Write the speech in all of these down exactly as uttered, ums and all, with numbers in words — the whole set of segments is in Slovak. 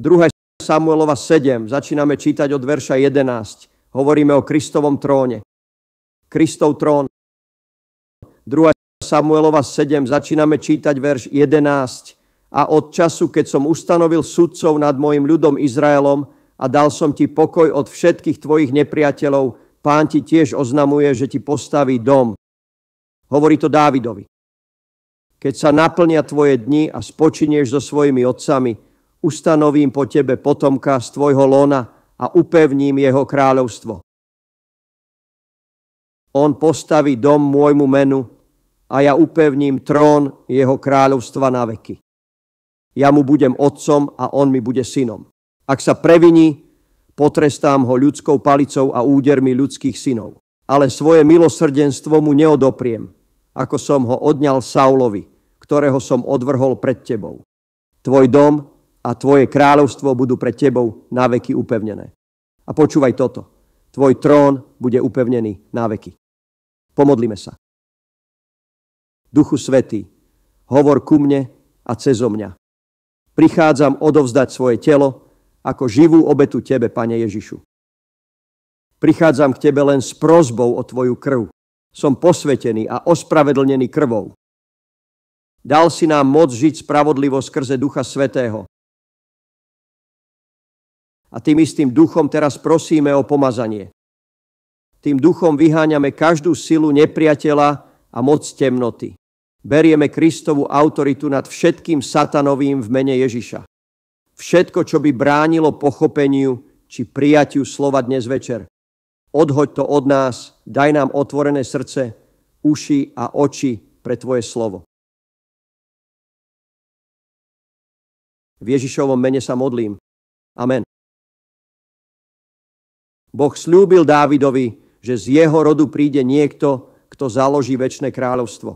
druhá Samuelova sedem, začíname čítať od verša jedenásť. Hovoríme o Kristovom tróne. Kristov trón. druhá Samuelova sedem, začíname čítať verš jedenásť. A od času, keď som ustanovil sudcov nad mojim ľudom Izraelom a dal som ti pokoj od všetkých tvojich nepriateľov, Pán ti tiež oznamuje, že ti postaví dom. Hovorí to Dávidovi. Keď sa naplnia tvoje dni a spočinieš so svojimi otcami, ustanovím po tebe potomka z tvojho lona a upevním jeho kráľovstvo. On postaví dom môjmu menu a ja upevním trón jeho kráľovstva na veky. Ja mu budem otcom a on mi bude synom. Ak sa previní, potrestám ho ľudskou palicou a údermi ľudských synov. Ale svoje milosrdenstvo mu neodopriem, ako som ho odňal Saulovi, ktorého som odvrhol pred tebou. Tvoj dom a tvoje kráľovstvo budú pred tebou na veky upevnené. A počúvaj toto. Tvoj trón bude upevnený na veky. Pomodlíme sa. Duchu Svätý, hovor ku mne a cezo mňa. Prichádzam odovzdať svoje telo ako živú obetu tebe, Pane Ježišu. Prichádzam k tebe len s prosbou o tvoju krv. Som posvetený a ospravedlnený krvou. Dal si nám moc žiť spravodlivo skrze Ducha Svätého. A tým istým duchom teraz prosíme o pomazanie. Tým duchom vyháňame každú silu nepriateľa a moc temnoty. Berieme Kristovu autoritu nad všetkým satanovým v mene Ježiša. Všetko, čo by bránilo pochopeniu či prijatiu slova dnes večer. Odhoď to od nás, daj nám otvorené srdce, uši a oči pre tvoje slovo. V Ježišovom mene sa modlím. Amen. Boh sľúbil Dávidovi, že z jeho rodu príde niekto, kto založí večné kráľovstvo.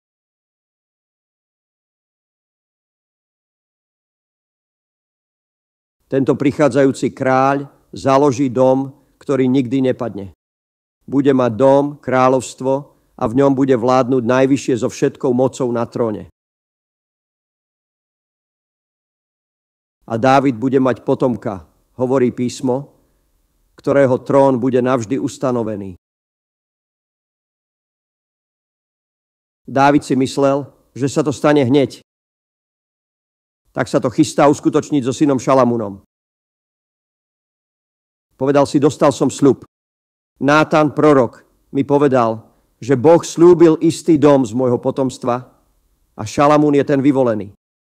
Tento prichádzajúci kráľ založí dom, ktorý nikdy nepadne. Bude mať dom, kráľovstvo a v ňom bude vládnuť najvyššie so všetkou mocou na tróne. A Dávid bude mať potomka, hovorí písmo, ktorého trón bude navždy ustanovený. Dávid si myslel, že sa to stane hneď. Tak sa to chystá uskutočniť so synom Šalamúnom. Povedal si, dostal som sľub. Nátan, prorok, mi povedal, že Boh sľúbil istý dom z môjho potomstva a Šalamún je ten vyvolený.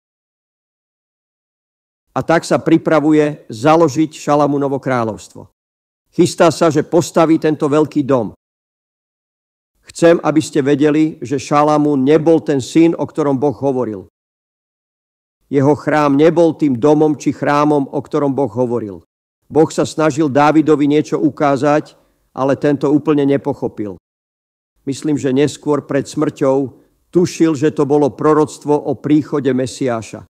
A tak sa pripravuje založiť Šalamúnovo kráľovstvo. Chystá sa, že postaví tento veľký dom. Chcem, aby ste vedeli, že Šalamún nebol ten syn, o ktorom Boh hovoril. Jeho chrám nebol tým domom či chrámom, o ktorom Boh hovoril. Boh sa snažil Dávidovi niečo ukázať, ale tento úplne nepochopil. Myslím, že neskôr pred smrťou tušil, že to bolo proroctvo o príchode Mesiáša.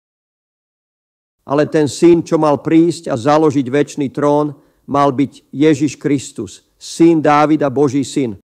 Ale ten syn, čo mal prísť a založiť večný trón, mal byť Ježiš Kristus, syn Dávida, Boží syn.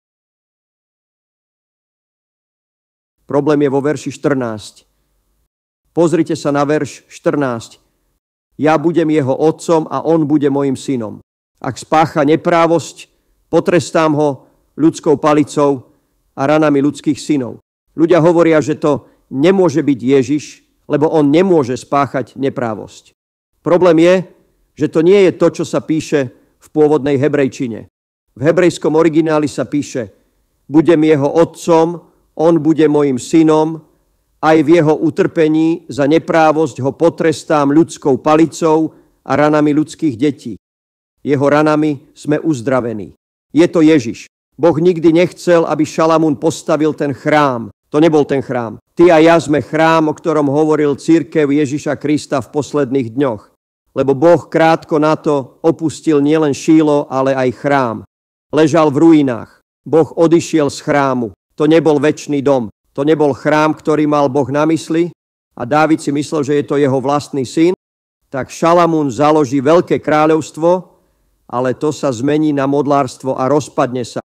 Problém je vo verši štrnásť. Pozrite sa na verš štrnásť. Ja budem jeho otcom a on bude mojim synom. Ak spácha neprávosť, potrestám ho ľudskou palicou a ranami ľudských synov. Ľudia hovoria, že to nemôže byť Ježiš, lebo on nemôže spáchať neprávosť. Problém je, že to nie je to, čo sa píše v pôvodnej hebrejčine. V hebrejskom origináli sa píše: budem jeho otcom, on bude mojim synom, aj v jeho utrpení za neprávosť ho potrestám ľudskou palicou a ranami ľudských detí. Jeho ranami sme uzdravení. Je to Ježiš. Boh nikdy nechcel, aby Šalamún postavil ten chrám. To nebol ten chrám. Ty a ja sme chrám, o ktorom hovoril cirkev Ježiša Krista v posledných dňoch. Lebo Boh krátko na to opustil nielen Šílo, ale aj chrám. Ležal v ruinách. Boh odišiel z chrámu. To nebol večný dom. To nebol chrám, ktorý mal Boh na mysli a Dávid si myslel, že je to jeho vlastný syn. Tak Šalamún založí veľké kráľovstvo, ale to sa zmení na modlárstvo a rozpadne sa.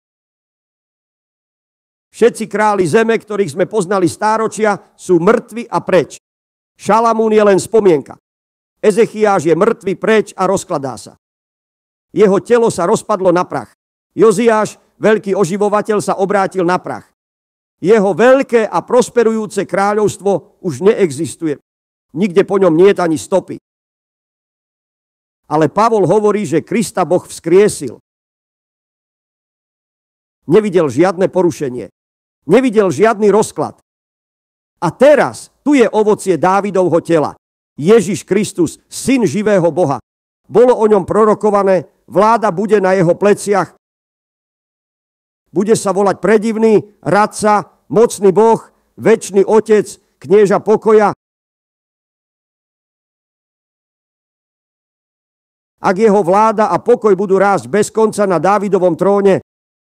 Všetci králi zeme, ktorých sme poznali stáročia, sú mŕtvi a preč. Šalamún je len spomienka. Ezechiáš je mŕtvy preč a rozkladá sa. Jeho telo sa rozpadlo na prach. Joziáš, veľký oživovateľ, sa obrátil na prach. Jeho veľké a prosperujúce kráľovstvo už neexistuje. Nikde po ňom nie je ani stopy. Ale Pavol hovorí, že Krista Boh vzkriesil. Nevidel žiadne porušenie. Nevidel žiadny rozklad. A teraz tu je ovocie Dávidovho tela. Ježiš Kristus, syn živého Boha. Bolo o ňom prorokované, vláda bude na jeho pleciach. Bude sa volať predivný, radca, mocný Boh, večný Otec, knieža pokoja. Ak jeho vláda a pokoj budú rásť bez konca na Dávidovom tróne,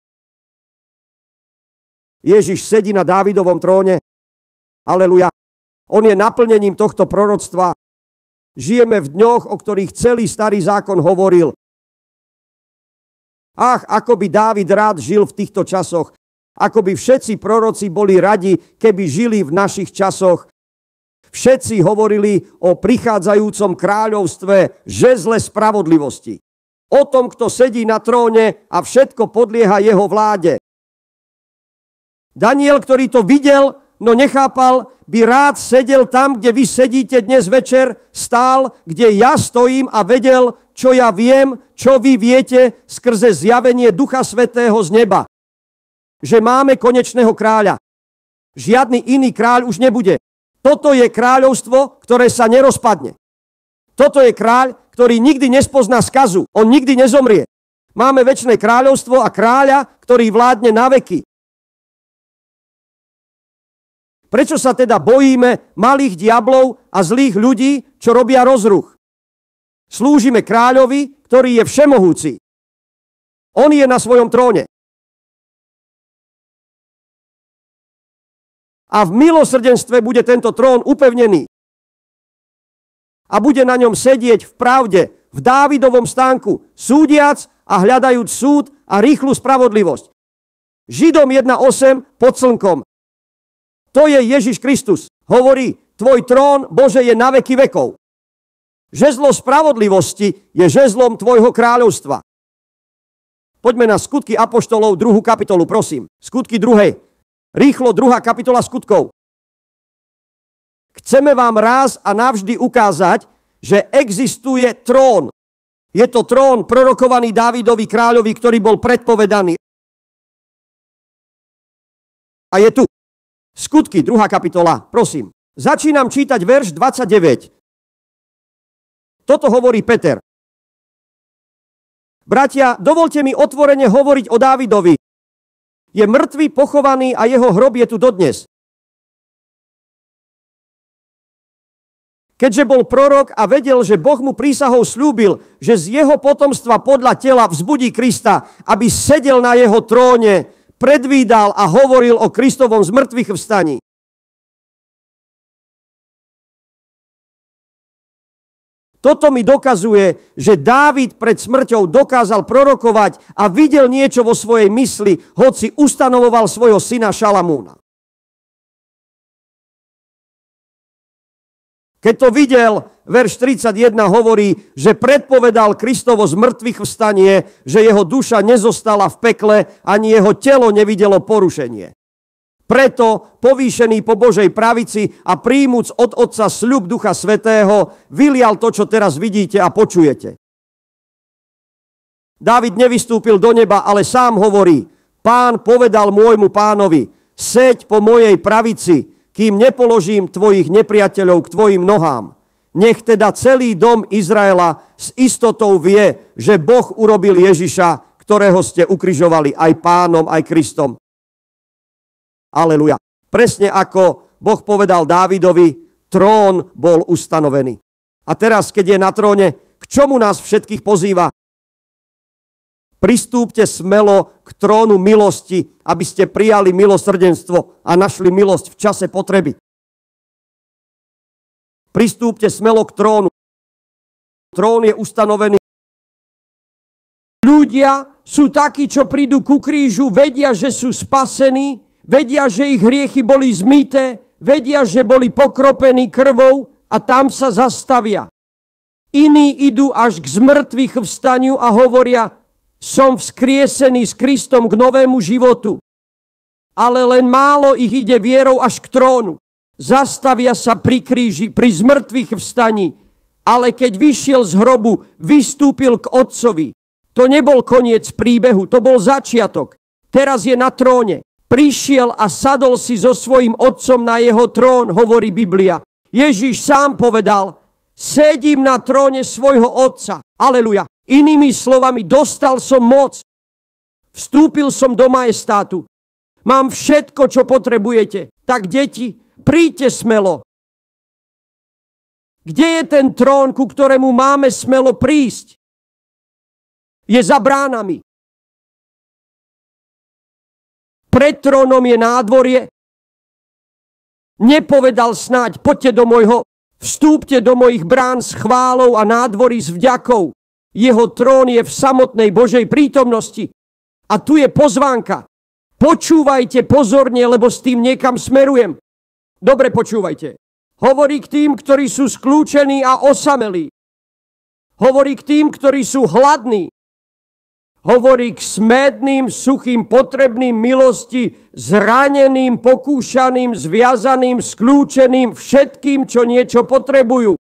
Ježiš sedí na Dávidovom tróne, aleluja, on je naplnením tohto proroctva. Žijeme v dňoch, o ktorých celý starý zákon hovoril. Ach, ako by Dávid rád žil v týchto časoch. Ako by všetci proroci boli radi, keby žili v našich časoch. Všetci hovorili o prichádzajúcom kráľovstve žezle spravodlivosti. O tom, kto sedí na tróne a všetko podlieha jeho vláde. Daniel, ktorý to videl, no nechápal, by rád sedel tam, kde vy sedíte dnes večer, stál, kde ja stojím a vedel, čo ja viem, čo vy viete skrze zjavenie Ducha Svätého z neba. Že máme konečného kráľa. Žiadny iný kráľ už nebude. Toto je kráľovstvo, ktoré sa nerozpadne. Toto je kráľ, ktorý nikdy nespozná skazu. On nikdy nezomrie. Máme večné kráľovstvo a kráľa, ktorý vládne na veky. Prečo sa teda bojíme malých diablov a zlých ľudí, čo robia rozruch? Slúžime kráľovi, ktorý je všemohúci. On je na svojom tróne. A v milosrdenstve bude tento trón upevnený. A bude na ňom sedieť v pravde, v Dávidovom stánku, súdiac a hľadajúc súd a rýchlu spravodlivosť. Židom jedna osem pod slnkom. To je Ježiš Kristus. Hovorí, tvoj trón, Bože, je na veky vekov. Žezlo spravodlivosti je žezlom tvojho kráľovstva. Poďme na Skutky apoštolov, druhú kapitolu, prosím. Skutky druhej. Rýchlo, druhá kapitola skutkov. Chceme vám raz a navždy ukázať, že existuje trón. Je to trón prorokovaný Dávidovi kráľovi, ktorý bol predpovedaný. A je tu. Skutky, druhá kapitola, prosím. Začínam čítať verš dvadsaťdeväť. Toto hovorí Peter. Bratia, dovolte mi otvorene hovoriť o Dávidovi. Je mŕtvy, pochovaný a jeho hrob je tu dodnes. Keďže bol prorok a vedel, že Boh mu prísahou sľúbil, že z jeho potomstva podľa tela vzbudí Krista, aby sedel na jeho tróne, predvídal a hovoril o Kristovom zmrtvých vstaní. Toto mi dokazuje, že Dávid pred smrťou dokázal prorokovať a videl niečo vo svojej mysli, hoci ustanovoval svojho syna Šalamúna. Keď to videl, verš tridsaťjeden hovorí, že predpovedal Kristovo zmrtvých vstanie, že jeho duša nezostala v pekle, ani jeho telo nevidelo porušenie. Preto, povýšený po Božej pravici a príjmuc od Otca sľub Ducha Svätého, vylial to, čo teraz vidíte a počujete. Dávid nevystúpil do neba, ale sám hovorí, Pán povedal môjmu pánovi, seď po mojej pravici, kým nepoložím tvojich nepriateľov k tvojim nohám. Nech teda celý dom Izraela s istotou vie, že Boh urobil Ježiša, ktorého ste ukrižovali aj pánom, aj Kristom. Aleluja. Presne ako Boh povedal Dávidovi, trón bol ustanovený. A teraz, keď je na tróne, k čomu nás všetkých pozýva? Pristúpte smelo k trónu milosti, aby ste prijali milosrdenstvo a našli milosť v čase potreby. Pristúpte smelo k trónu. Trón je ustanovený. Ľudia sú takí, čo prídu ku krížu, vedia, že sú spasení, vedia, že ich hriechy boli zmyté, vedia, že boli pokropení krvou a tam sa zastavia. Iní idú až k zmrtvých vstaniu a hovoria, som vzkriesený s Kristom k novému životu. Ale len málo ich ide vierou až k trónu. Zastavia sa pri kríži, pri zmrtvých vstaní. Ale keď vyšiel z hrobu, vystúpil k Otcovi. To nebol koniec príbehu, to bol začiatok. Teraz je na tróne. Prišiel a sadol si so svojím Otcom na jeho trón, hovorí Biblia. Ježiš sám povedal, sedím na tróne svojho Otca. Aleluja. Inými slovami, dostal som moc. Vstúpil som do majestátu. Mám všetko, čo potrebujete. Tak, deti, príďte smelo. Kde je ten trón, ku ktorému máme smelo prísť? Je za bránami. Pred trónom je nádvorie. Nepovedal snáď, poďte do môjho, vstúpte do mojich brán s chválou a nádvorí s vďakou. Jeho trón je v samotnej Božej prítomnosti. A tu je pozvánka. Počúvajte pozorne, lebo s tým niekam smerujem. Dobre počúvajte. Hovorí k tým, ktorí sú skľúčení a osamelí. Hovorí k tým, ktorí sú hladní. Hovorí k smedným, suchým, potrebným milosti, zraneným, pokúšaným, zviazaným, skľúčeným, všetkým, čo niečo potrebujú.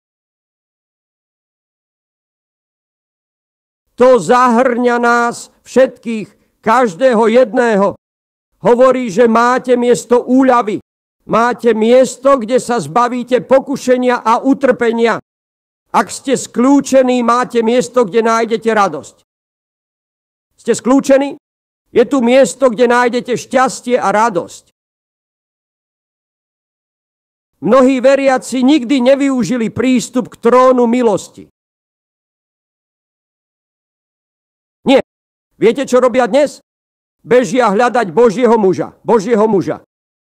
To zahrňa nás všetkých, každého jedného. Hovorí, že máte miesto úľavy. Máte miesto, kde sa zbavíte pokušenia a utrpenia. Ak ste skľúčení, máte miesto, kde nájdete radosť. Ste skľúčení? Je tu miesto, kde nájdete šťastie a radosť. Mnohí veriaci nikdy nevyužili prístup k trónu milosti. Nie. Viete, čo robia dnes? Bežia hľadať Božieho muža. Božieho muža.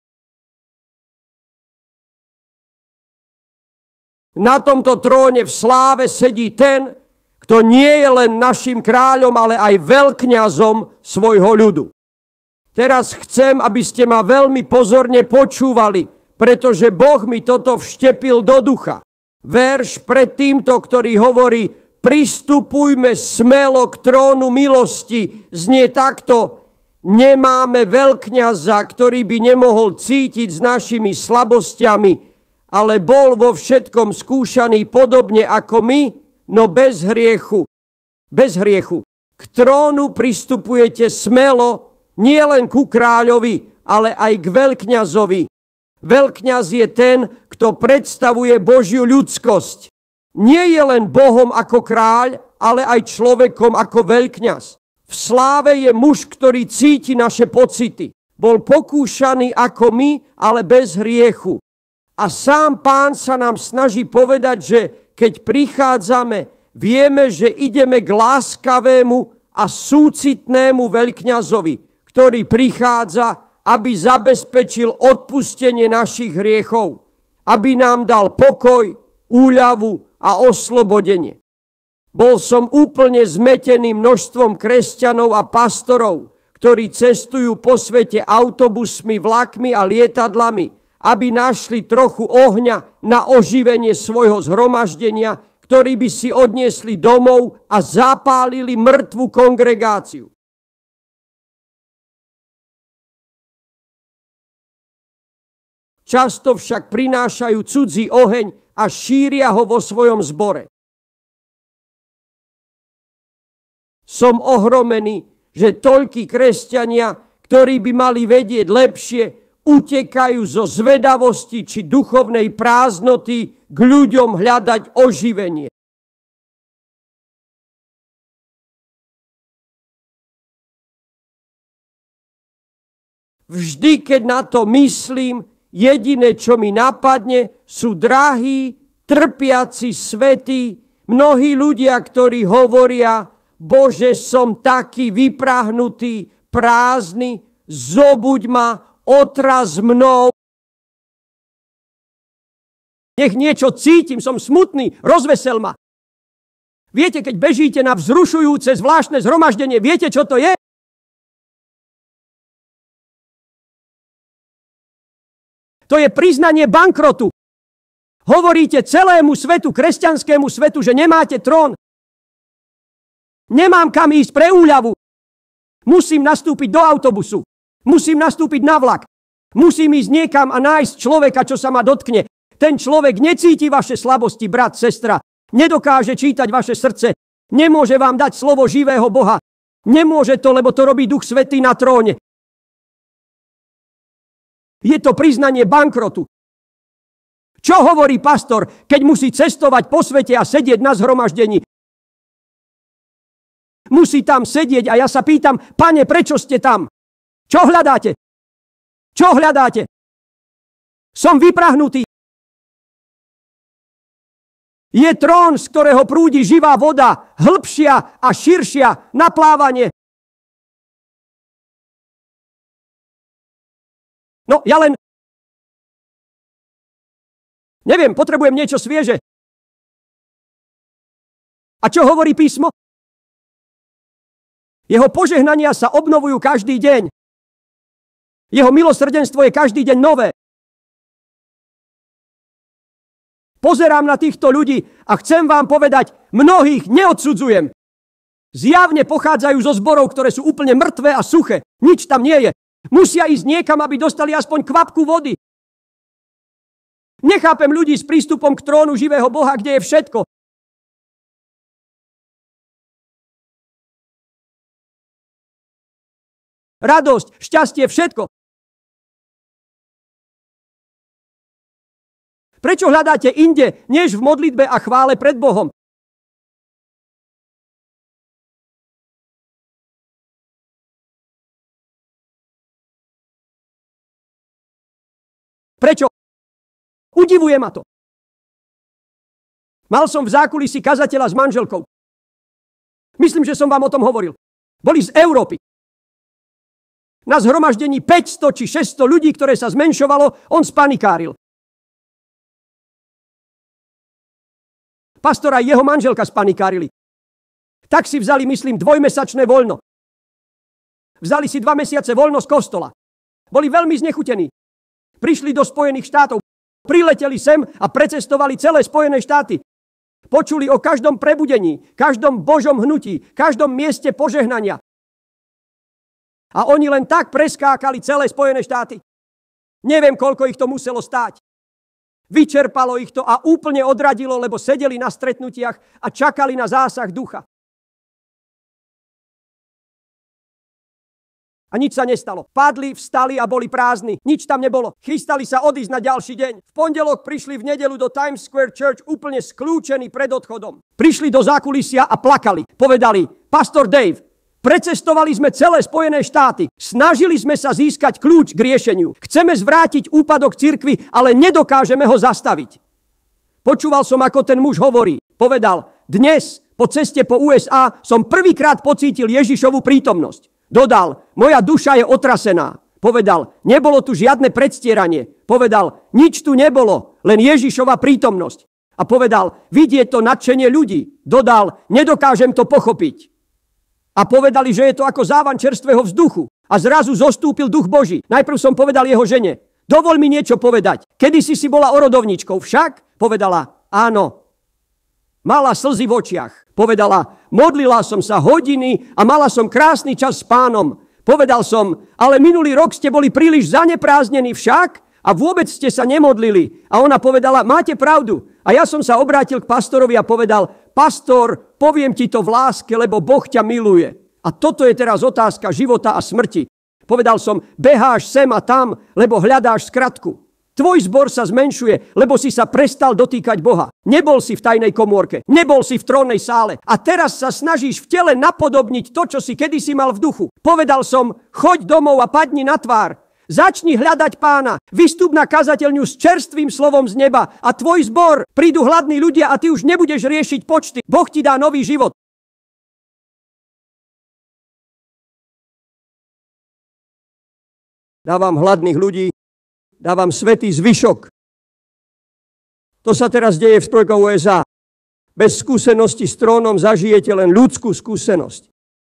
Na tomto tróne v sláve sedí ten, kto nie je len našim kráľom, ale aj veľkňazom svojho ľudu. Teraz chcem, aby ste ma veľmi pozorne počúvali, pretože Boh mi toto vštepil do ducha. Verš pred týmto, ktorý hovorí, pristupujme smelo k trónu milosti, znie takto, nemáme veľkňaza, ktorý by nemohol cítiť s našimi slabosťami, ale bol vo všetkom skúšaný podobne ako my, no bez hriechu. Bez hriechu. K trónu pristupujete smelo, nie len ku kráľovi, ale aj k veľkňazovi. Veľkňaz je ten, kto predstavuje Božiu ľudskosť. Nie je len Bohom ako kráľ, ale aj človekom ako veľkňaz. V sláve je muž, ktorý cíti naše pocity. Bol pokúšaný ako my, ale bez hriechu. A sám Pán sa nám snaží povedať, že keď prichádzame, vieme, že ideme k láskavému a súcitnému veľkňazovi, ktorý prichádza, aby zabezpečil odpustenie našich hriechov, aby nám dal pokoj, úľavu a oslobodenie. Bol som úplne zmetený množstvom kresťanov a pastorov, ktorí cestujú po svete autobusmi, vlakmi a lietadlami, aby našli trochu ohňa na oživenie svojho zhromaždenia, ktorí by si odniesli domov a zapálili mŕtvu kongregáciu. Často však prinášajú cudzí oheň a šíria ho vo svojom zbore. Som ohromený, že toľkí kresťania, ktorí by mali vedieť lepšie, utekajú zo zvedavosti či duchovnej prázdnoty k ľuďom hľadať oživenie. Vždy, keď na to myslím, jediné, čo mi napadne, sú drahí, trpiaci svätí, mnohí ľudia, ktorí hovoria, Bože, som taký vyprahnutý, prázdny, zobuď ma, otraz mnou. Nech niečo cítim, som smutný, rozvesel ma. Viete, keď bežíte na vzrušujúce zvláštne zhromaždenie, viete, čo to je? To je priznanie bankrotu. Hovoríte celému svetu, kresťanskému svetu, že nemáte trón. Nemám kam ísť pre úľavu. Musím nastúpiť do autobusu. Musím nastúpiť na vlak. Musím ísť niekam a nájsť človeka, čo sa ma dotkne. Ten človek necíti vaše slabosti, brat, sestra. Nedokáže čítať vaše srdce. Nemôže vám dať slovo živého Boha. Nemôže to, lebo to robí Duch Svätý na tróne. Je to priznanie bankrotu. Čo hovorí pastor, keď musí cestovať po svete a sedieť na zhromaždení? Musí tam sedieť a ja sa pýtam, Pane, prečo ste tam? Čo hľadáte? Čo hľadáte? Som vyprahnutý. Je trón, z ktorého prúdi živá voda, hĺbšia a širšia na plávanie. No, ja len... Neviem, potrebujem niečo svieže. A čo hovorí písmo? Jeho požehnania sa obnovujú každý deň. Jeho milosrdenstvo je každý deň nové. Pozerám na týchto ľudí a chcem vám povedať, mnohých neodsudzujem. Zjavne pochádzajú zo zborov, ktoré sú úplne mŕtve a suché. Nič tam nie je. Musia ísť niekam, aby dostali aspoň kvapku vody. Nechápem ľudí s prístupom k trónu živého Boha, kde je všetko. Radosť, šťastie, všetko. Prečo hľadáte inde, než v modlitbe a chvále pred Bohom? Prečo? Udivuje ma to. Mal som v zákulisí kazateľa s manželkou. Myslím, že som vám o tom hovoril. Boli z Európy. Na zhromaždení päťsto či šesťsto ľudí, ktoré sa zmenšovalo, on spanikáril. Pastor a jeho manželka spanikárili. Tak si vzali, myslím, dvojmesačné voľno. Vzali si dva mesiace voľno z kostola. Boli veľmi znechutení. Prišli do Spojených štátov. Prileteli sem a precestovali celé Spojené štáty. Počuli o každom prebudení, každom Božom hnutí, každom mieste požehnania. A oni len tak preskákali celé Spojené štáty. Neviem, koľko ich to muselo stáť. Vyčerpalo ich to a úplne odradilo, lebo sedeli na stretnutiach a čakali na zásah ducha. A nič sa nestalo. Padli, vstali a boli prázdni. Nič tam nebolo. Chystali sa odísť na ďalší deň. V pondelok prišli v nedeľu do Times Square Church úplne skľúčení pred odchodom. Prišli do zákulisia a plakali. Povedali, Pastor Dave, precestovali sme celé Spojené štáty. Snažili sme sa získať kľúč k riešeniu. Chceme zvrátiť úpadok cirkvi, ale nedokážeme ho zastaviť. Počúval som, ako ten muž hovorí. Povedal, dnes po ceste po U S A som prvýkrát pocítil Ježišovu prítomnosť. Dodal, moja duša je otrasená. Povedal, nebolo tu žiadne predstieranie. Povedal, nič tu nebolo, len Ježišova prítomnosť. A povedal, vidieť to nadšenie ľudí. Dodal, nedokážem to pochopiť. A povedali, že je to ako závan čerstvého vzduchu. A zrazu zostúpil duch Boží. Najprv som povedal jeho žene, dovol mi niečo povedať. Kedysi si bola orodovničkou, však? Povedala, áno. Mala slzy v očiach. Povedala, modlila som sa hodiny a mala som krásny čas s Pánom. Povedal som, ale minulý rok ste boli príliš zaneprázdnení však a vôbec ste sa nemodlili. A ona povedala, máte pravdu. A ja som sa obrátil k pastorovi a povedal, pastor, poviem ti to v láske, lebo Boh ťa miluje. A toto je teraz otázka života a smrti. Povedal som, beháš sem a tam, lebo hľadáš skratku. Tvoj zbor sa zmenšuje, lebo si sa prestal dotýkať Boha. Nebol si v tajnej komórke, nebol si v trónnej sále a teraz sa snažíš v tele napodobniť to, čo si kedysi mal v duchu. Povedal som, choď domov a padni na tvár. Začni hľadať Pána, vystup na kazateľňu s čerstvým slovom z neba a tvoj zbor, prídu hladní ľudia a ty už nebudeš riešiť počty. Boh ti dá nový život. Dávam hladných ľudí, dávam svätý zvyšok. To sa teraz deje v spojke U S A. Bez skúsenosti s trónom zažijete len ľudskú skúsenosť.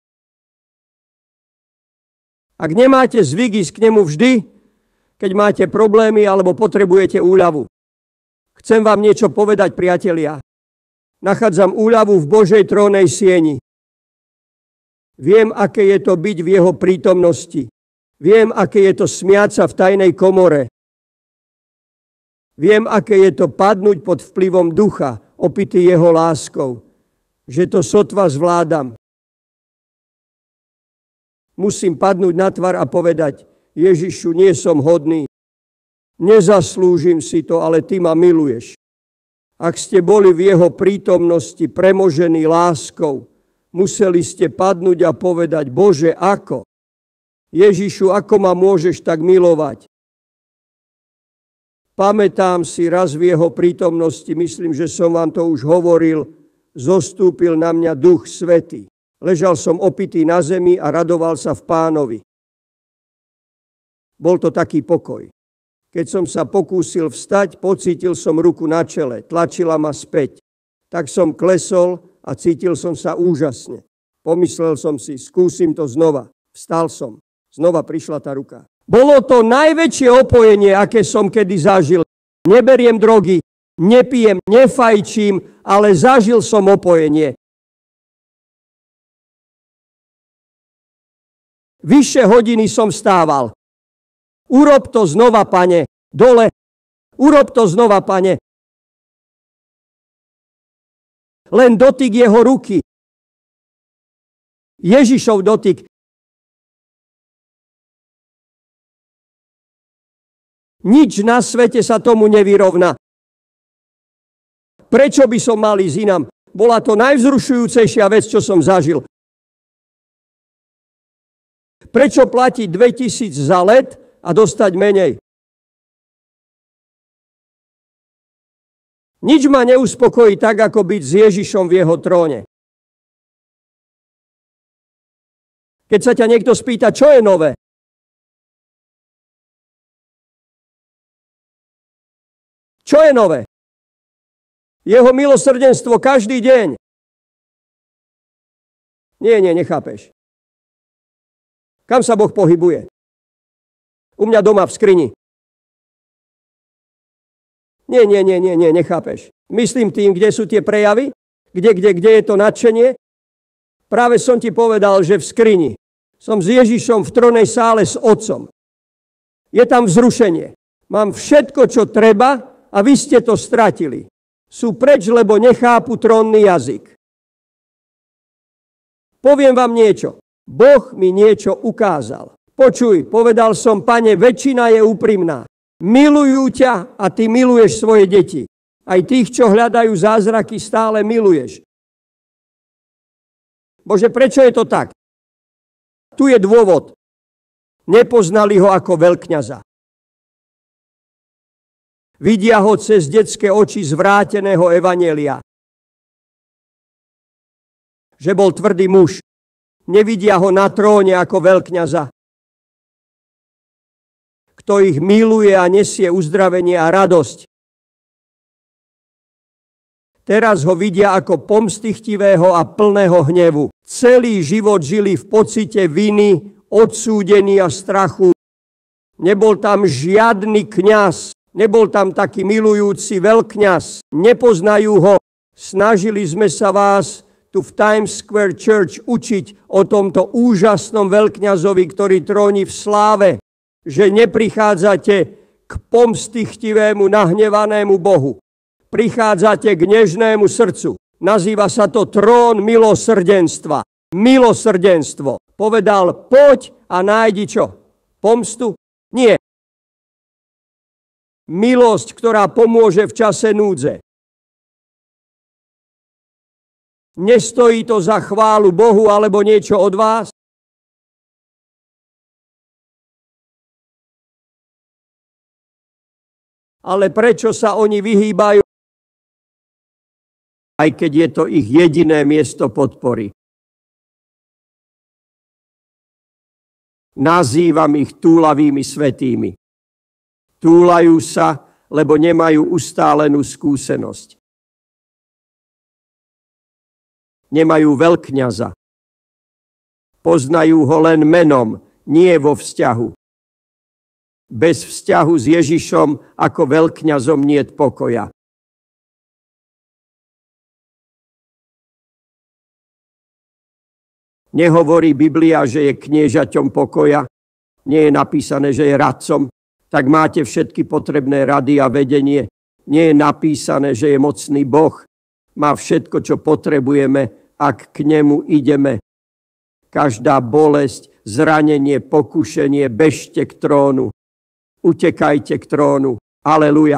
Ak nemáte zvyk ísť k nemu vždy, keď máte problémy alebo potrebujete úľavu. Chcem vám niečo povedať, priatelia. Nachádzam úľavu v Božej trónnej sieni. Viem, aké je to byť v jeho prítomnosti. Viem, aké je to smiať sa v tajnej komore. Viem, aké je to padnúť pod vplyvom ducha, opitý jeho láskou. Že to sotva zvládam. Musím padnúť na tvár a povedať, Ježišu, nie som hodný. Nezaslúžim si to, ale ty ma miluješ. Ak ste boli v jeho prítomnosti premožení láskou, museli ste padnúť a povedať, Bože, ako? Ježišu, ako ma môžeš tak milovať? Pamätám si raz v jeho prítomnosti, myslím, že som vám to už hovoril, zostúpil na mňa Duch Svätý. Ležal som opitý na zemi a radoval sa v Pánovi. Bol to taký pokoj. Keď som sa pokúsil vstať, pocítil som ruku na čele, tlačila ma späť. Tak som klesol a cítil som sa úžasne. Pomyslel som si, skúsim to znova. Vstal som. Znova prišla tá ruka. Bolo to najväčšie opojenie, aké som kedy zažil. Neberiem drogy, nepijem, nefajčím, ale zažil som opojenie. Vyššie hodiny som vstával. Urob to znova, Pane, dole. Urob to znova, Pane. Len dotyk jeho ruky. Ježišov dotyk. Nič na svete sa tomu nevyrovná. Prečo by som mal ísť inám? Bola to najvzrušujúcejšia vec, čo som zažil. Prečo platiť dvetisíc za let a dostať menej? Nič ma neuspokojí tak, ako byť s Ježišom v jeho tróne. Keď sa ťa niekto spýta, čo je nové? Čo je nové? Jeho milosrdenstvo každý deň. Nie, nie, nechápeš. Kam sa Boh pohybuje? U mňa doma v skrini. Nie, nie, nie, nie, nie, nechápeš. Myslím tým, kde sú tie prejavy, kde, kde, kde je to nadšenie. Práve som ti povedal, že v skrini. Som s Ježišom v trónnej sále s Otcom. Je tam vzrušenie. Mám všetko, čo treba a vy ste to stratili. Sú preč, lebo nechápu trónny jazyk. Poviem vám niečo. Boh mi niečo ukázal. Počuj, povedal som, Pane, väčšina je úprimná. Milujú ťa a ty miluješ svoje deti. Aj tých, čo hľadajú zázraky, stále miluješ. Bože, prečo je to tak? Tu je dôvod. Nepoznali ho ako veľkňaza. Vidia ho cez detské oči zvráteného evanjelia. Že bol tvrdý muž. Nevidia ho na tróne ako veľkňaza, kto ich miluje a nesie uzdravenie a radosť. Teraz ho vidia ako pomstychtivého a plného hnevu. Celý život žili v pocite viny, odsúdení a strachu. Nebol tam žiadny kňaz, nebol tam taký milujúci veľkňaz. Nepoznajú ho. Snažili sme sa vás tu v Times Square Church učiť o tomto úžasnom veľkňazovi, ktorý tróni v sláve. Že neprichádzate k pomstychtivému, nahnevanému Bohu. Prichádzate k nežnému srdcu. Nazýva sa to trón milosrdenstva. Milosrdenstvo. Povedal, poď a nájdi čo? Pomstu? Nie. Milosť, ktorá pomôže v čase núdze. Nestojí to za chválu Bohu alebo niečo od vás? Ale prečo sa oni vyhýbajú? Aj keď je to ich jediné miesto podpory. Nazývam ich túlavými svätými. Túlajú sa, lebo nemajú ustálenú skúsenosť. Nemajú veľkňaza. Poznajú ho len menom, nie vo vzťahu. Bez vzťahu s Ježišom ako veľkňazom niet pokoja. Nehovorí Biblia, že je kniežaťom pokoja. Nie je napísané, že je radcom. Tak máte všetky potrebné rady a vedenie. Nie je napísané, že je mocný Boh. Má všetko, čo potrebujeme, ak k nemu ideme. Každá bolesť, zranenie, pokušenie, bežte k trónu. Utekajte k trónu. Aleluja.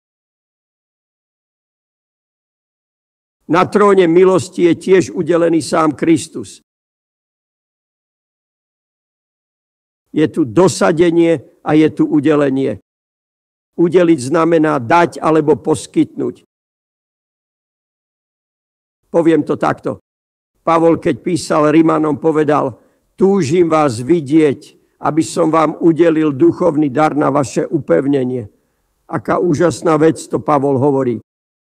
Na tróne milosti je tiež udelený sám Kristus. Je tu dosadenie a je tu udelenie. Udeliť znamená dať alebo poskytnúť. Poviem to takto. Pavol, keď písal Rimanom, povedal: túžim vás vidieť, aby som vám udelil duchovný dar na vaše upevnenie. Aká úžasná vec to Pavol hovorí.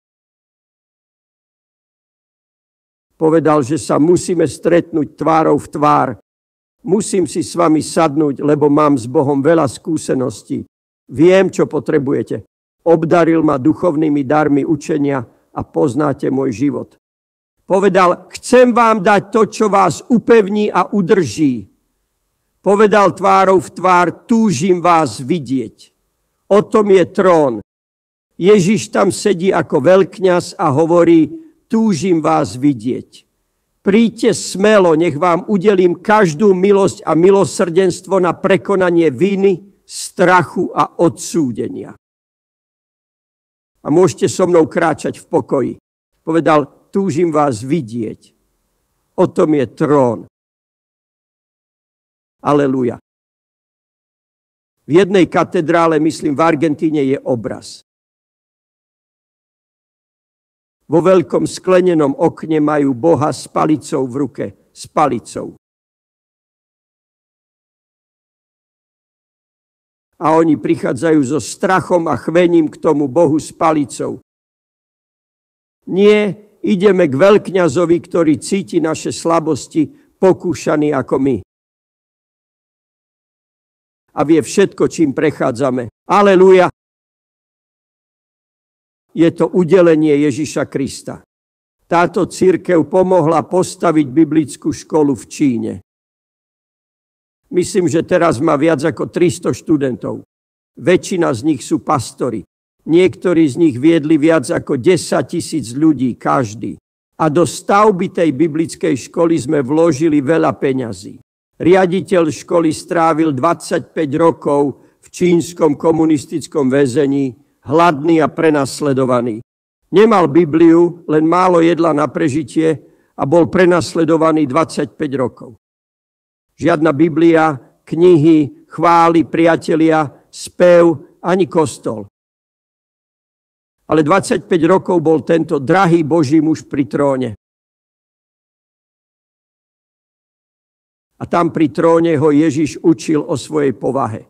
Povedal, že sa musíme stretnúť tvárou v tvár. Musím si s vami sadnúť, lebo mám s Bohom veľa skúseností. Viem, čo potrebujete. Obdaril ma duchovnými darmi učenia a poznáte môj život. Povedal, chcem vám dať to, čo vás upevní a udrží. Povedal tvárou v tvár, túžim vás vidieť. O tom je trón. Ježiš tam sedí ako veľkňaz a hovorí, túžim vás vidieť. Príďte smelo, nech vám udelím každú milosť a milosrdenstvo na prekonanie viny, strachu a odsúdenia. A môžete so mnou kráčať v pokoji. Povedal, túžim vás vidieť. O tom je trón. Aleluja. V jednej katedrále, myslím v Argentíne, je obraz. Vo veľkom sklenenom okne majú Boha s palicou v ruke. S palicou. A oni prichádzajú so strachom a chvením k tomu Bohu s palicou. Nie, ideme k veľkňazovi, ktorý cíti naše slabosti, pokúšaný ako my. A vie všetko, čím prechádzame. Aleluja. Je to udelenie Ježiša Krista. Táto cirkev pomohla postaviť biblickú školu v Číne. Myslím, že teraz má viac ako tristo študentov. Väčšina z nich sú pastori. Niektorí z nich viedli viac ako desaťtisíc ľudí každý. A do stavby tej biblickej školy sme vložili veľa peňazí. Riaditeľ školy strávil dvadsaťpäť rokov v čínskom komunistickom väzení, hladný a prenasledovaný. Nemal Bibliu, len málo jedla na prežitie a bol prenasledovaný dvadsaťpäť rokov. Žiadna Biblia, knihy, chvály, priatelia, spev, ani kostol. Ale dvadsaťpäť rokov bol tento drahý Boží muž pri tróne. A tam pri tróne ho Ježiš učil o svojej povahe.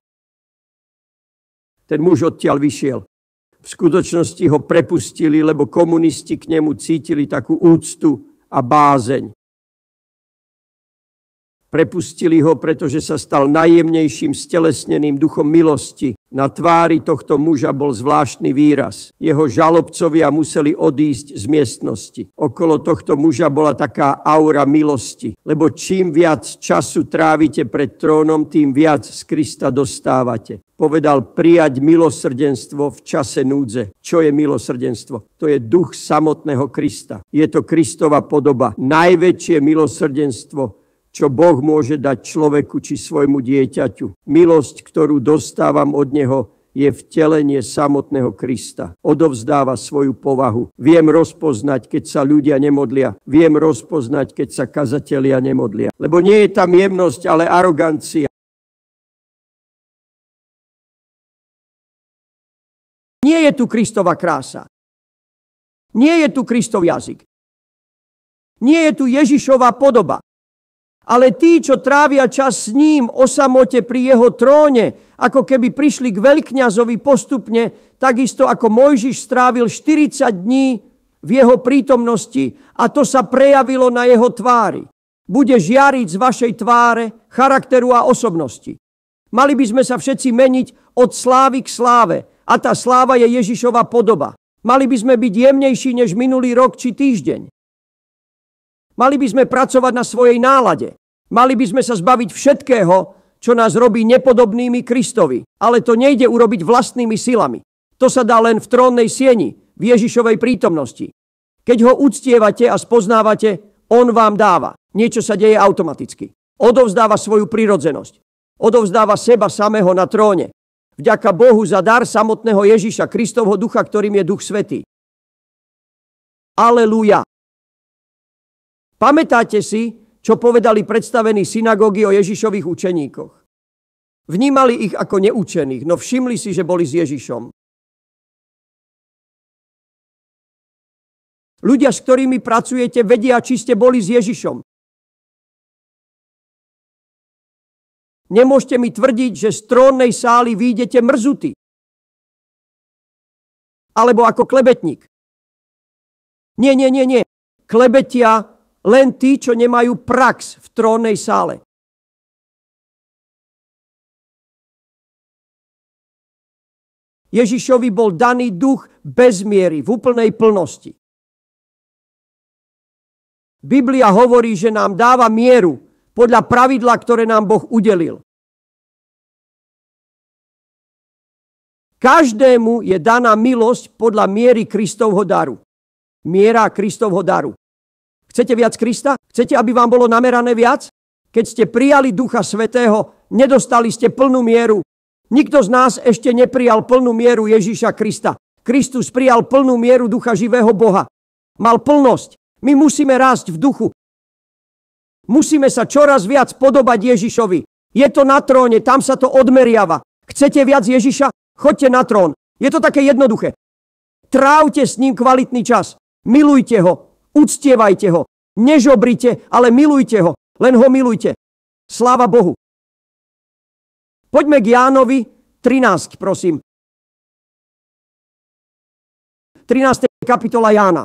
Ten muž odtiaľ vyšiel. V skutočnosti ho prepustili, lebo komunisti k nemu cítili takú úctu a bázeň. Prepustili ho, pretože sa stal najjemnejším stelesneným duchom milosti. Na tvári tohto muža bol zvláštny výraz. Jeho žalobcovia museli odísť z miestnosti. Okolo tohto muža bola taká aura milosti, lebo čím viac času trávite pred trónom, tým viac z Krista dostávate. Povedal prijať milosrdenstvo v čase núdze. Čo je milosrdenstvo? To je duch samotného Krista. Je to Kristova podoba. Najväčšie milosrdenstvo, čo Boh môže dať človeku či svojmu dieťaťu. Milosť, ktorú dostávam od Neho, je vtelenie samotného Krista. Odovzdáva svoju povahu. Viem rozpoznať, keď sa ľudia nemodlia. Viem rozpoznať, keď sa kazatelia nemodlia. Lebo nie je tam jemnosť, ale arogancia. Nie je tu Kristova krása. Nie je tu Kristov jazyk. Nie je tu Ježišova podoba. Ale tí, čo trávia čas s ním o samote pri jeho tróne, ako keby prišli k veľkňazovi postupne, takisto ako Mojžiš strávil štyridsať dní v jeho prítomnosti a to sa prejavilo na jeho tvári. Bude žiariť z vašej tváre, charakteru a osobnosti. Mali by sme sa všetci meniť od slávy k sláve a tá sláva je Ježišova podoba. Mali by sme byť jemnejší než minulý rok či týždeň. Mali by sme pracovať na svojej nálade. Mali by sme sa zbaviť všetkého, čo nás robí nepodobnými Kristovi. Ale to nejde urobiť vlastnými silami. To sa dá len v trónnej sieni, v Ježišovej prítomnosti. Keď ho uctievate a spoznávate, on vám dáva. Niečo sa deje automaticky. Odovzdáva svoju prirodzenosť. Odovzdáva seba samého na tróne. Vďaka Bohu za dar samotného Ježiša, Kristovho ducha, ktorým je Duch Svätý. Aleluja. Pamätáte si, čo povedali predstavení synagógy o Ježišových učeníkoch? Vnímali ich ako neúčených, no všimli si, že boli s Ježišom. Ľudia, s ktorými pracujete, vedia, či ste boli s Ježišom. Nemôžete mi tvrdiť, že z trónnej sály vyjdete mrzutí. Alebo ako klebetník. Nie, nie, nie, nie. Klebetia len tí, čo nemajú prax v trónnej sále. Ježišovi bol daný duch bez miery, v úplnej plnosti. Biblia hovorí, že nám dáva mieru podľa pravidla, ktoré nám Boh udelil. Každému je daná milosť podľa miery Kristovho daru. Miera Kristovho daru. Chcete viac Krista? Chcete, aby vám bolo namerané viac? Keď ste prijali Ducha Svätého, nedostali ste plnú mieru. Nikto z nás ešte neprijal plnú mieru Ježiša Krista. Kristus prijal plnú mieru Ducha živého Boha. Mal plnosť. My musíme rásť v duchu. Musíme sa čoraz viac podobať Ježišovi. Je to na tróne, tam sa to odmeriava. Chcete viac Ježiša? Choďte na trón. Je to také jednoduché. Trávte s ním kvalitný čas. Milujte ho, uctievajte ho. Nežobrite, ale milujte ho. Len ho milujte. Sláva Bohu. Poďme k Jánovi trinásť, prosím. trinásta kapitola Jána.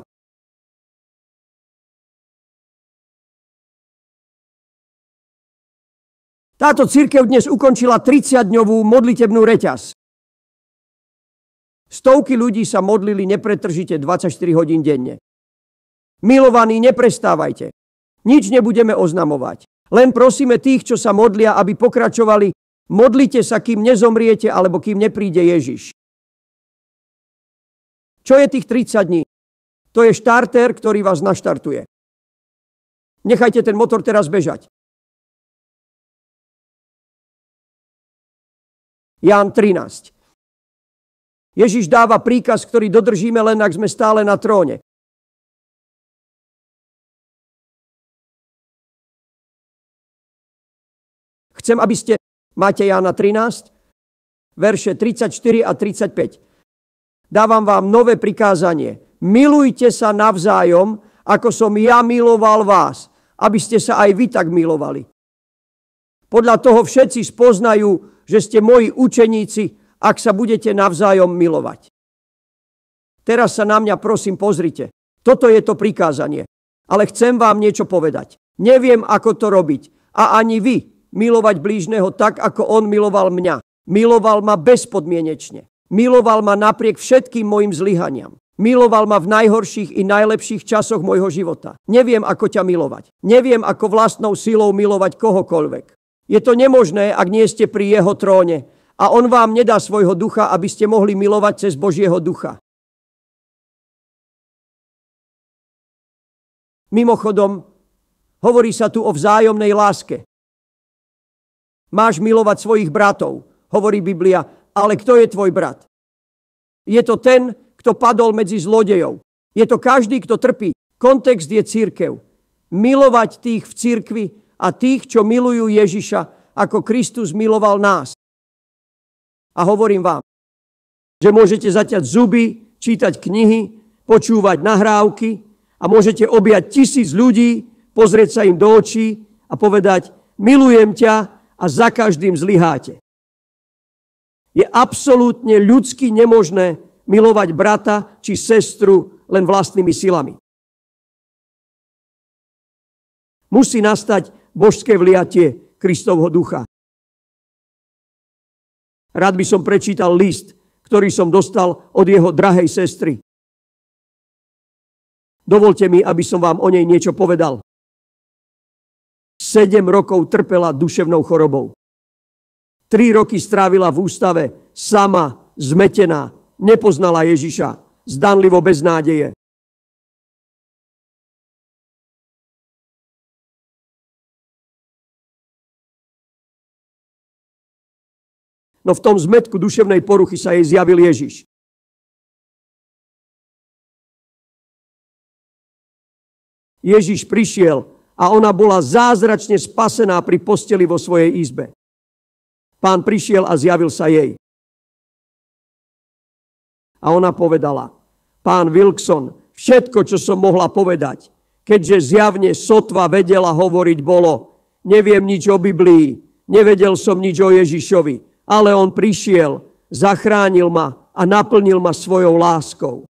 Táto cirkev dnes ukončila tridsaťdňovú modlitebnú reťaz. Stovky ľudí sa modlili nepretržite dvadsaťštyri hodín denne. Milovaní, neprestávajte. Nič nebudeme oznamovať. Len prosíme tých, čo sa modlia, aby pokračovali. Modlite sa, kým nezomriete, alebo kým nepríde Ježiš. Čo je tých tridsať dní? To je štartér, ktorý vás naštartuje. Nechajte ten motor teraz bežať. Ján trinásť. Ježiš dáva príkaz, ktorý dodržíme len, ak sme stále na tróne. Chcem, aby ste... Máte Jána trinásť, verše tridsaťštyri a tridsaťpäť. Dávam vám nové prikázanie. Milujte sa navzájom, ako som ja miloval vás, aby ste sa aj vy tak milovali. Podľa toho všetci spoznajú, že ste moji učeníci, ak sa budete navzájom milovať. Teraz sa na mňa prosím pozrite. Toto je to prikázanie. Ale chcem vám niečo povedať. Neviem, ako to robiť. A ani vy milovať blížneho tak, ako on miloval mňa. Miloval ma bezpodmienečne. Miloval ma napriek všetkým mojim zlyhaniam. Miloval ma v najhorších i najlepších časoch môjho života. Neviem, ako ťa milovať. Neviem, ako vlastnou silou milovať kohokoľvek. Je to nemožné, ak nie ste pri jeho tróne a on vám nedá svojho ducha, aby ste mohli milovať cez Božieho ducha. Mimochodom, hovorí sa tu o vzájomnej láske. Máš milovať svojich bratov, hovorí Biblia, ale kto je tvoj brat? Je to ten, kto padol medzi zlodejov. Je to každý, kto trpí. Kontext je cirkev. Milovať tých v cirkvi a tých, čo milujú Ježiša, ako Kristus miloval nás. A hovorím vám, že môžete zaťať zuby, čítať knihy, počúvať nahrávky a môžete objať tisíc ľudí, pozrieť sa im do očí a povedať, milujem ťa a za každým zlyháte. Je absolútne ľudsky nemožné milovať brata či sestru len vlastnými silami. Musí nastať božské vliatie Kristovho ducha. Rád by som prečítal list, ktorý som dostal od jeho drahej sestry. Dovolte mi, aby som vám o nej niečo povedal. Sedem rokov trpela duševnou chorobou. Tri roky strávila v ústave, sama, zmetená, nepoznala Ježiša, zdanlivo bez nádeje. No v tom zmätku duševnej poruchy sa jej zjavil Ježiš. Ježiš prišiel a ona bola zázračne spasená pri posteli vo svojej izbe. Pán prišiel a zjavil sa jej. A ona povedala, pán Wilkson, všetko, čo som mohla povedať, keďže zjavne sotva vedela hovoriť, bolo, neviem nič o Biblii, nevedel som nič o Ježišovi, ale on prišiel, zachránil ma a naplnil ma svojou láskou.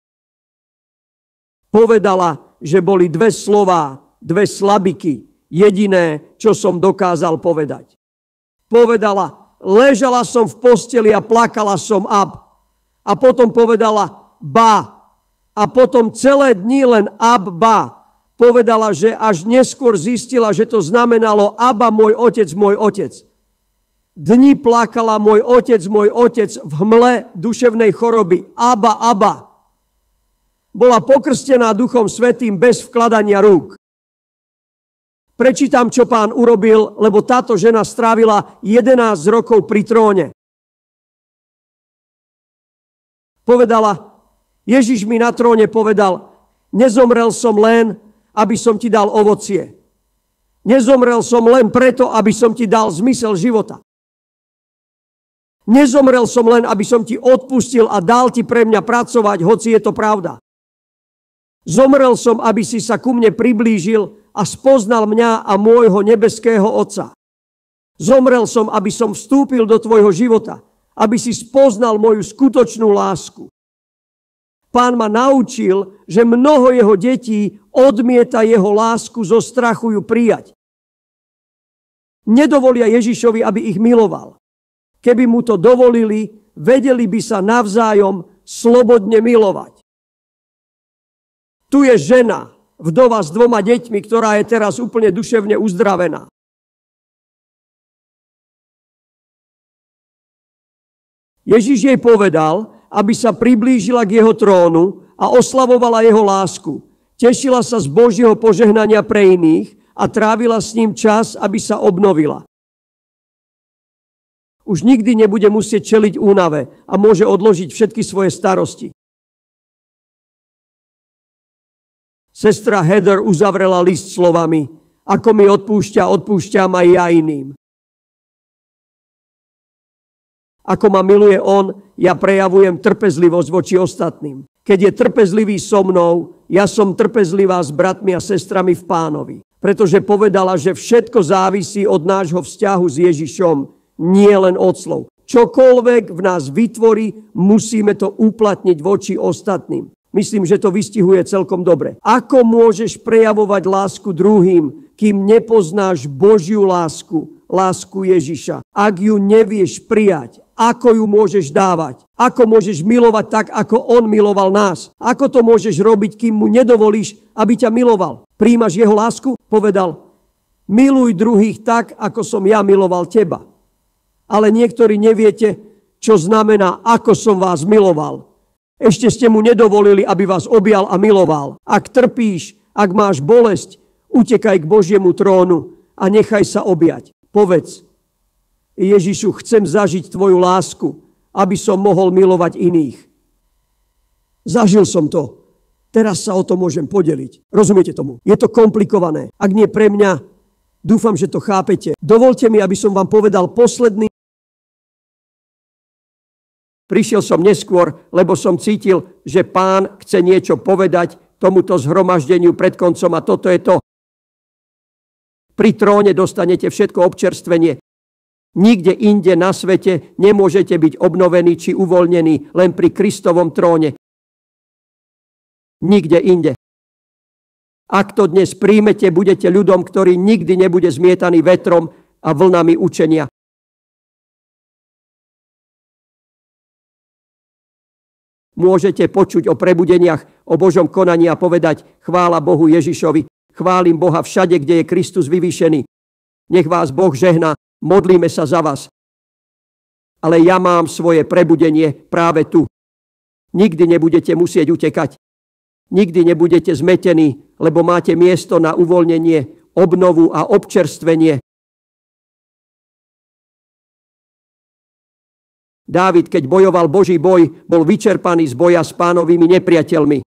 Povedala, že boli dve slová, dve slabiky, jediné, čo som dokázal povedať. Povedala, ležala som v posteli a plakala som ab. A potom povedala, ba. A potom celé dni len ab, ba. Povedala, že až neskôr zistila, že to znamenalo Abba, môj otec, môj otec. Dni plakala môj otec, môj otec v hmle duševnej choroby. Abba, Abba. Bola pokrstená Duchom Svätým bez vkladania rúk. Prečítam, čo pán urobil, lebo táto žena strávila jedenásť rokov pri tróne. Povedala, Ježiš mi na tróne povedal, nezomrel som len, aby som ti dal ovocie. Nezomrel som len preto, aby som ti dal zmysel života. Nezomrel som len, aby som ti odpustil a dal ti pre mňa pracovať, hoci je to pravda. Zomrel som, aby si sa ku mne priblížil a spoznal mňa a môjho nebeského Otca. Zomrel som, aby som vstúpil do tvojho života, aby si spoznal moju skutočnú lásku. Pán ma naučil, že mnoho jeho detí odmieta jeho lásku zo strachu ju prijať. Nedovolia Ježišovi, aby ich miloval. Keby mu to dovolili, vedeli by sa navzájom slobodne milovať. Tu je žena, vdova s dvoma deťmi, ktorá je teraz úplne duševne uzdravená. Ježiš jej povedal, aby sa priblížila k jeho trónu a oslavovala jeho lásku. Tešila sa z Božieho požehnania pre iných a trávila s ním čas, aby sa obnovila. Už nikdy nebude musieť čeliť únave a môže odložiť všetky svoje starosti. Sestra Heather uzavrela list slovami, ako mi odpúšťa, odpúšťam aj ja iným. Ako ma miluje on, ja prejavujem trpezlivosť voči ostatným. Keď je trpezlivý so mnou, ja som trpezlivá s bratmi a sestrami v Pánovi. Pretože povedala, že všetko závisí od nášho vzťahu s Ježišom, nie len od slov. Čokoľvek v nás vytvorí, musíme to uplatniť voči ostatným. Myslím, že to vystihuje celkom dobre. Ako môžeš prejavovať lásku druhým, kým nepoznáš Božiu lásku, lásku Ježiša? Ak ju nevieš prijať, ako ju môžeš dávať? Ako môžeš milovať tak, ako on miloval nás? Ako to môžeš robiť, kým mu nedovolíš, aby ťa miloval? Príjmaš jeho lásku? Povedal, miluj druhých tak, ako som ja miloval teba. Ale niektorí neviete, čo znamená, ako som vás miloval. Ešte ste mu nedovolili, aby vás objal a miloval. Ak trpíš, ak máš bolesť, utekaj k Božiemu trónu a nechaj sa objať. Povedz, Ježišu, chcem zažiť tvoju lásku, aby som mohol milovať iných. Zažil som to. Teraz sa o to môžem podeliť. Rozumiete tomu? Je to komplikované. Ak nie pre mňa, dúfam, že to chápete. Dovolte mi, aby som vám povedal posledný. Prišiel som neskôr, lebo som cítil, že Pán chce niečo povedať tomuto zhromaždeniu pred koncom a toto je to. Pri tróne dostanete všetko občerstvenie. Nikde inde na svete nemôžete byť obnovení či uvoľnení, len pri Kristovom tróne. Nikde inde. Ak to dnes príjmete, budete ľudom, ktorý nikdy nebude zmietaný vetrom a vlnami učenia. Môžete počuť o prebudeniach, o Božom konaní a povedať chvála Bohu Ježišovi. Chválim Boha všade, kde je Kristus vyvýšený. Nech vás Boh žehná, modlíme sa za vás. Ale ja mám svoje prebudenie práve tu. Nikdy nebudete musieť utekať. Nikdy nebudete zmetení, lebo máte miesto na uvoľnenie, obnovu a občerstvenie. Dávid, keď bojoval Boží boj, bol vyčerpaný z boja s Pánovými nepriateľmi.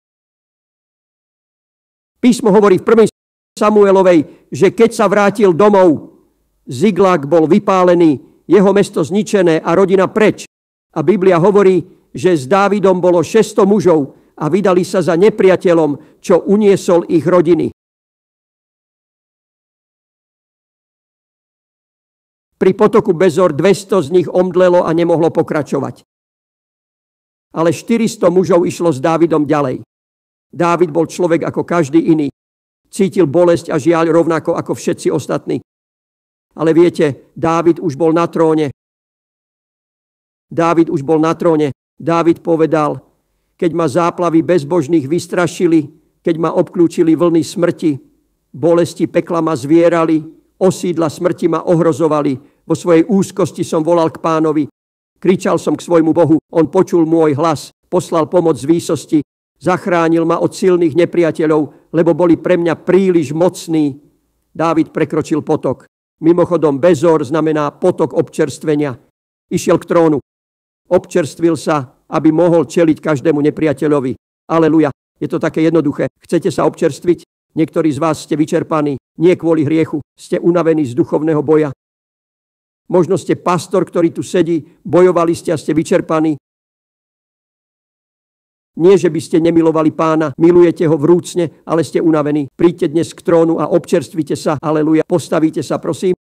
Písmo hovorí v prvej Samuelovej, že keď sa vrátil domov, Ziklag bol vypálený, jeho mesto zničené a rodina preč. A Biblia hovorí, že s Dávidom bolo šesťsto mužov a vydali sa za nepriateľom, čo uniesol ich rodiny. Pri potoku Bezor dvesto z nich omdlelo a nemohlo pokračovať. Ale štyristo mužov išlo s Dávidom ďalej. Dávid bol človek ako každý iný. Cítil bolesť a žiaľ rovnako ako všetci ostatní. Ale viete, Dávid už bol na tróne. Dávid už bol na tróne. Dávid povedal, keď ma záplavy bezbožných vystrašili, keď ma obklúčili vlny smrti, bolesti pekla ma zvierali, osídla smrti ma ohrozovali, vo svojej úzkosti som volal k Pánovi, kričal som k svojmu Bohu, on počul môj hlas, poslal pomoc z výsosti, zachránil ma od silných nepriateľov, lebo boli pre mňa príliš mocní. Dávid prekročil potok. Mimochodom, Bezor znamená potok občerstvenia. Išiel k trónu. Občerstvil sa, aby mohol čeliť každému nepriateľovi. Aleluja. Je to také jednoduché. Chcete sa občerstviť? Niektorí z vás ste vyčerpaní. Nie kvôli hriechu. Ste unavení z duchovného boja. Možno ste pastor, ktorý tu sedí. Bojovali ste a ste vyčerpaní. Nie, že by ste nemilovali Pána, milujete ho vrúcne, ale ste unavení. Príďte dnes k trónu a občerstvite sa. Aleluja. Postavíte sa, prosím.